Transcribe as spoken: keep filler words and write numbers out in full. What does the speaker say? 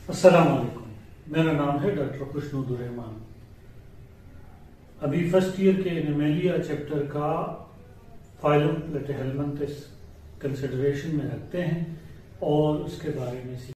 अस्सलाम वालेकुम, मेरा नाम है डॉक्टर खुशनुदुर्रहमान। अभी फर्स्ट ईयर के एनिमेलिया चैप्टर का फाइलम प्लेटिहेलमिन्थस कंसिडरेशन में रखते हैं और उसके बारे में